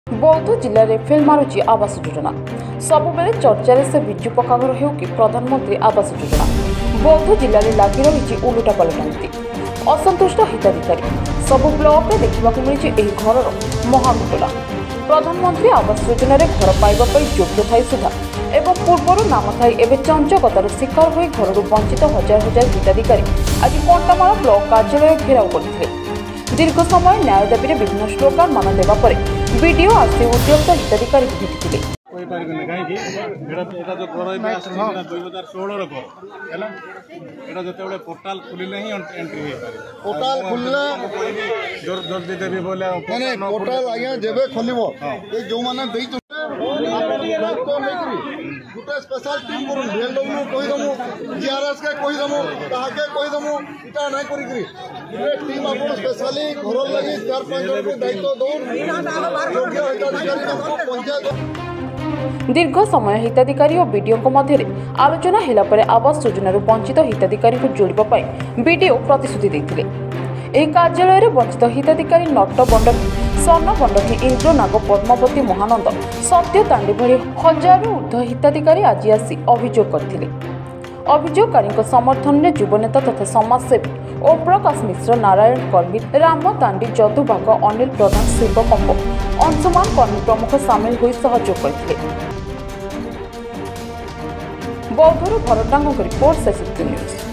बौद्ध जिले में फेल मारुची आवास योजना सबुबले चर्चार से विजु पक्काघर हो कि प्रधानमंत्री आवास योजना बौद्ध जिले में लगी रही उलटा पलटा नीति असंतुष्ट हिताधिकारी सबु ब्लॉक में देखा मिली घर महाघोटाला प्रधानमंत्री आवास योजन घर पाइबा योग्य थाई सुधा एवं पूर्वर नाम थाई एवं चंचकतार शिकार हो घर वंचित हजार हजार हिताधिकारी आज कंटामाल ब्लॉक कार्यालय घेराव करते दीर्घ समय न्याय दाबी विभिन्न स्लोगान मान देवापर वीडियो आसी उद्योग हिताधिकारी भेटी पोर्टाल खुलिले ही एंट्री पोर्टाल खुलले जल्दी देबी बोले पोर्टाल आज्ञा जेबे खोलिबो ए जो माने देई गोटे स्पेशल टीम करूँ बीएलडब्ल्यू कहीदमु जीआरएस के कहीदमु ताके कहीदमु इटा नहीं करी टीम आप स्पेशली घर लगी 4-5 जन को दायित्व दो दीर्घ समय हिताधिकारी और बीडीओ मध्य आलोचना हेला परे आवास योजन वंचित हिताधिकारी को जोड़ापी बीडीओ प्रतिश्रुति देते कार्यालय वंचित हिताधिकारी नट बंडकी स्वर्ण बंडकी इंद्र नाग पद्मावती महानंद सत्य तांडी भली हजार ऊर्ध हिताधिकारी आज आसी अभियोग करते अभियोगकारी समर्थन में युवनेता तथा समाजसेवी ओम प्रकाश मिश्र नारायण कर्मी राम तांडी जदु बाग अनिल प्रधान शिव कंप अंशुमान कर्मी प्रमुख सामिल हो सहयोग करते बौद्धर भरत डांग रिपोर्ट 6 न्यूज।